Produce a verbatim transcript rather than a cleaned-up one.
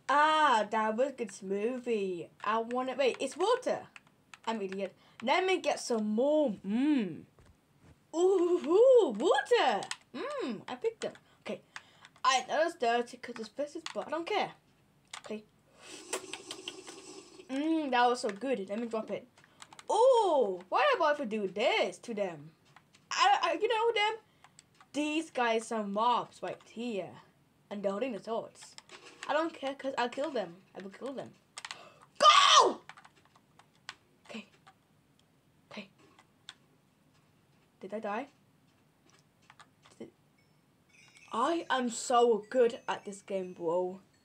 Ah, that was a good smoothie. I want it. Wait, it's water. I'm an idiot. Let me get some more. Mmm. Ooh, water. Mmm, I picked them. Okay. I know it's dirty because it's places, but I don't care. Okay. Mmm, that was so good. Let me drop it. Oh, what about if we do this to them? I, I, you know them? These guys are mobs right here. And they're holding the swords. I don't care because I'll kill them. I will kill them. Go! Okay. Okay. Did I die? Did I am so good at this game, bro.